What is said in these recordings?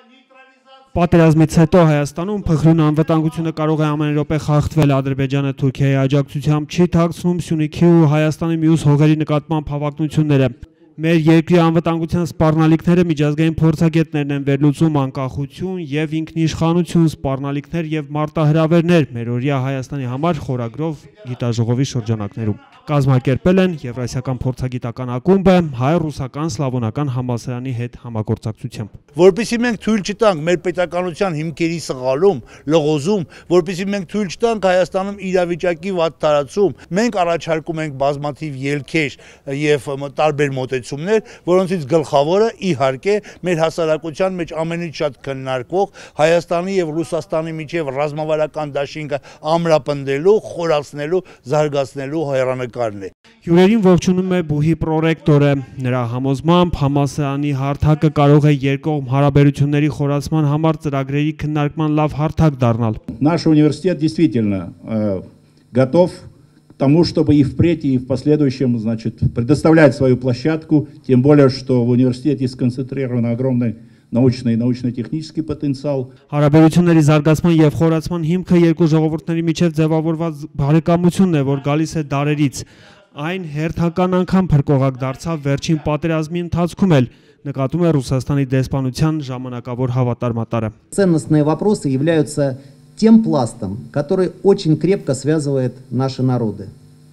Պատերազմից հետո Հայաստանում փխրուն անվտանգությունը կարող է ամեն րոպե խախտվել։ Ադրբեջանը Թուրքիայի աջակցությամբ չի թաքցնում Սյունիքի ու Հայաստանի մյուս հողերի նկատմամբ հավակնությունները։ Մեր երկրի անվտանգության սպառնալիքները միջազգային փորձագետներն են վերլուծում անկախություն եւ ինքնիշխանություն սպառնալիքներ եւ մարտահրավերներ մերօրյա Հայաստանի համար խորագրով գիտաժողովի շրջանակներում։ Կազմակերպել են Եվրասիական փորձագիտական ակումբը հայ-ռուսական սլավոնական համալսարանի հետ համագործակցությամբ։ Որպեսզի մենք թույլ չտանք մեր պետականության հիմքերի սղալում, լղոզում, որպեսզի մենք թույլ չտանք Հայաստանում իրավիճակի վատ տարածում, մենք առաջարկում ենք բազմաթիվ ելքեր եւ տարբեր մոտեցումներ, որոնցից գլխավորը իհարկե մեր հասարակության մեջ ամենից շատ քննարկվող Հայաստանի եւ Ռուսաստանի միջև ռազմավարական դաշինքը ամրապնդելու, խորացնելու, զարգացնելու հեռանկարն է։ Հյուրերին ողջունում է բուհի պրոռեկտորը։ Նրա համոզմամբ համալսարանի հարթակը կարող է երկկողմ հարաբերությունների խորացման համար ծրագրերի քննարկման լավ հարթակ դառնալ։ Наш университет действительно готов к тому, чтобы и впредь, и в последующем, значит, предоставлять свою площадку, тем более, что в университете сконцентрирован огромный научный и научно-технический потенциал. Հարաբերությունների զարգացման եւ խորացման հիմքը երկու ժողովուրդների միջև ձևավորված բարեկամությունն է, որ գալիս է դարերից։ Այն հերթական անգամ փրկողակ դարձավ վերջին պատերազմի ընթացքում էլ, նկատում է Ռուսաստանի դեսպանության ժամանակավոր հավատարմատարը։ Ценностные вопросы являются тем пластом, который очень крепко связывает наши народы,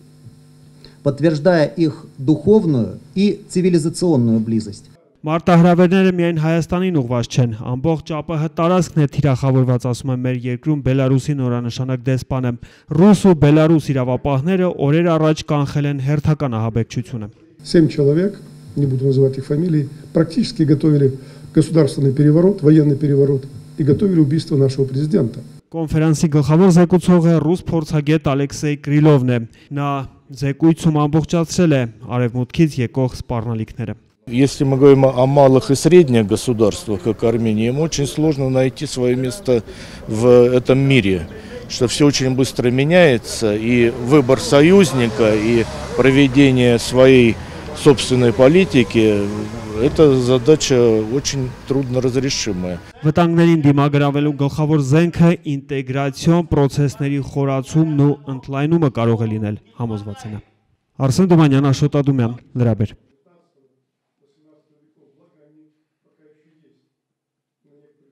подтверждая их духовную и цивилизационную близость. Մարտահրավերները միայն Հայաստանին ուղղված չեն, ամբողջ ԱՊՀ տարածքն է թիրախավորված, ասում է մեր երկրում Բելարուսի նորանշանակ դեսպանը։ Ռուս ու Բելարուս իրավապահները օրեր առաջ կանխել են հերթական ահաբեկչությունը։ 7 человек, не буду называть их фамилии, практически готовили государственный переворот, военный переворот и готовили убийство нашего президента. Կոնֆերանսի գլխավոր զեկուցողը ռուս փորձագետ Ալեքսեյ Կրիլովն է։ Նա զեկույցում ամբողջացրել է արևմուտքից եկող սպառնալիքները։ Если мы говорим о малых и средних государствах, как Армения, им очень сложно найти свое место в этом мире, что все очень быстро меняется, и выбор союзника, и проведение своей собственной политики – это задача очень трудноразрешимая. Վտանգներին դիմագրավելու գլխավոր զենքը ինտեգրացիոն պրոցեսների խորացումն ու ընդլայնումը կարող է լինել, համոզված է նա։ Արսեն Դոմանյան, Աշոտ Ադումյան, Լրաբեր։